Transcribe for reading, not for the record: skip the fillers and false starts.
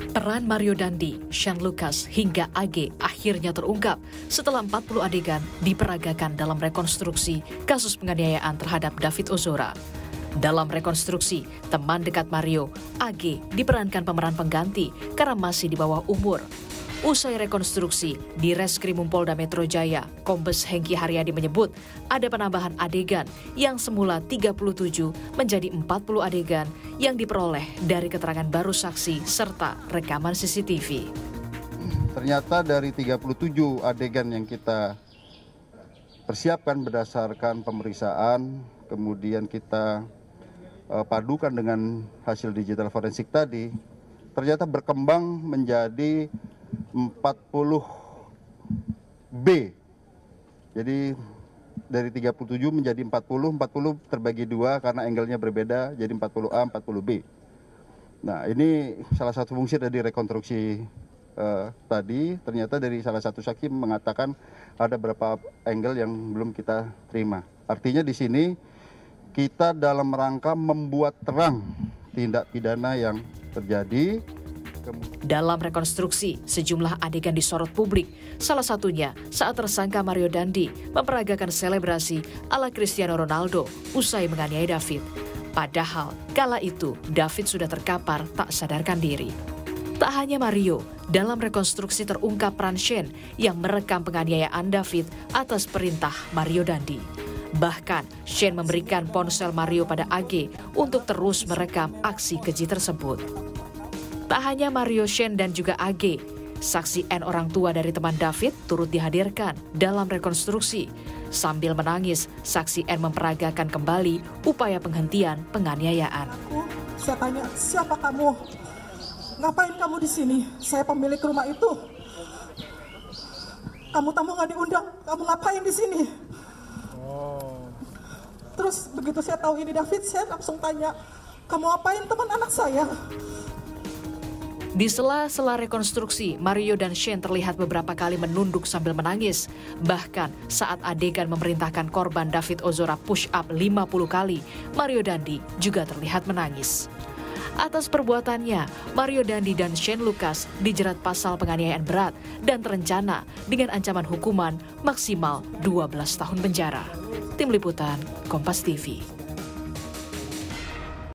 Peran Mario Dandi, Shane Lucas, hingga AG akhirnya terungkap setelah 40 adegan diperagakan dalam rekonstruksi kasus penganiayaan terhadap David Ozora. Dalam rekonstruksi, teman dekat Mario, AG, diperankan pemeran pengganti karena masih di bawah umur. Usai rekonstruksi, di Reskrimum Polda Metro Jaya, Kombes Hengki Haryadi menyebut ada penambahan adegan yang semula 37 menjadi 40 adegan yang diperoleh dari keterangan baru saksi serta rekaman CCTV. Ternyata dari 37 adegan yang kita persiapkan berdasarkan pemeriksaan, kemudian kita padukan dengan hasil digital forensik tadi, ternyata berkembang menjadi 40B. Jadi dari 37 menjadi 40 terbagi 2 karena angle-nya berbeda jadi 40A, 40B. Nah, ini salah satu fungsi dari rekonstruksi tadi. Ternyata dari salah satu saksi mengatakan ada beberapa angle yang belum kita terima. Artinya di sini kita dalam rangka membuat terang tindak pidana yang terjadi. Dalam rekonstruksi, sejumlah adegan disorot publik. Salah satunya saat tersangka Mario Dandi memperagakan selebrasi ala Cristiano Ronaldo usai menganiaya David. Padahal kala itu David sudah terkapar tak sadarkan diri. Tak hanya Mario, dalam rekonstruksi terungkap peran Shane yang merekam penganiayaan David atas perintah Mario Dandi. Bahkan Shane memberikan ponsel Mario pada AG untuk terus merekam aksi keji tersebut. Tak hanya Mario, Shane, dan juga AG, saksi N orang tua dari teman David turut dihadirkan dalam rekonstruksi. Sambil menangis, saksi N memperagakan kembali upaya penghentian penganiayaan. Saya tanya, siapa kamu? Ngapain kamu di sini? Saya pemilik rumah itu. Kamu tamu nggak diundang, kamu ngapain di sini? Terus begitu saya tahu ini David, saya langsung tanya, kamu ngapain teman anak saya? Di sela-sela rekonstruksi, Mario dan Shane terlihat beberapa kali menunduk sambil menangis. Bahkan saat adegan memerintahkan korban David Ozora push up 50 kali, Mario Dandi juga terlihat menangis. Atas perbuatannya, Mario Dandi dan Shane Lucas dijerat pasal penganiayaan berat dan terencana dengan ancaman hukuman maksimal 12 tahun penjara. Tim Liputan, Kompas TV.